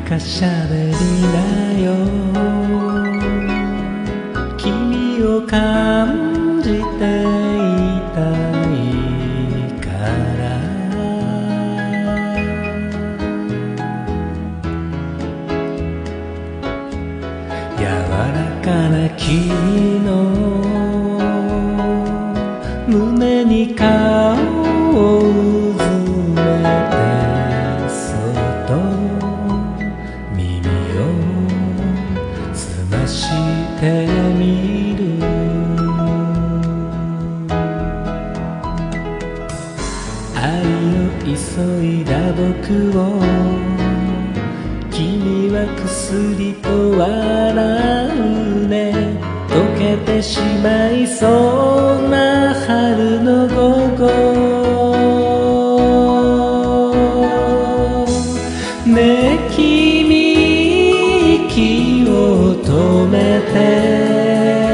かしゃべりなよ、君を感じていたいから柔らかな君の胸に顔をうずめてそっと耳を澄ましてみる。愛を急いだ僕を君はくすりと笑うね。溶けてしまいそうな春の午後ねえ君息を止めて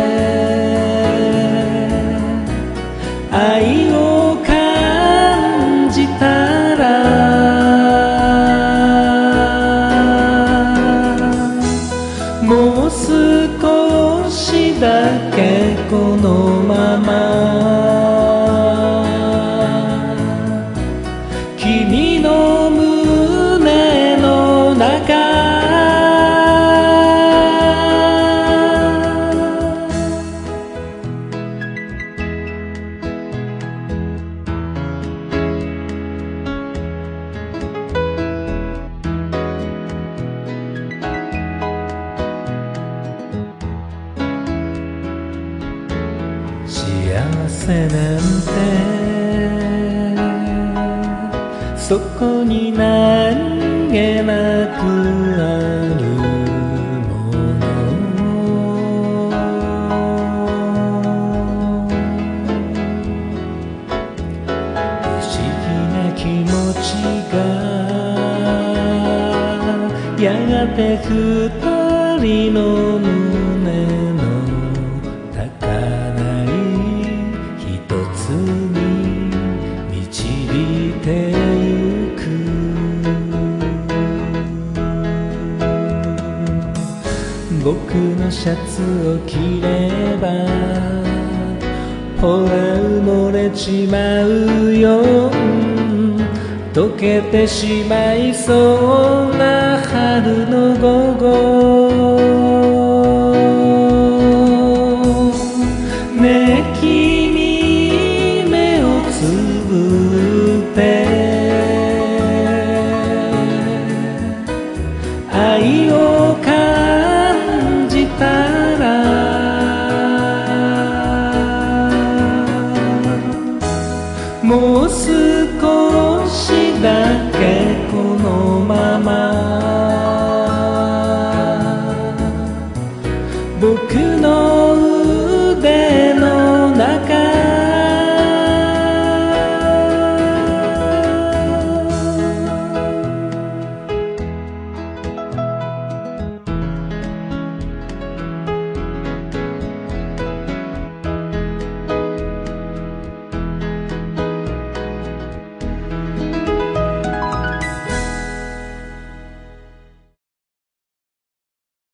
愛を感じたらもう少しだけこのまま君の胸の中幸せなんてそこに何気なくあるもの不思議な気持ちがやがて二人の胸の高鳴り一つに導いてゆく。僕のシャツを着ればほら埋もれちまうよ、溶けてしまいそうな春の午後ねえ君目をつぶって愛を感じたらもう少しだけこのまま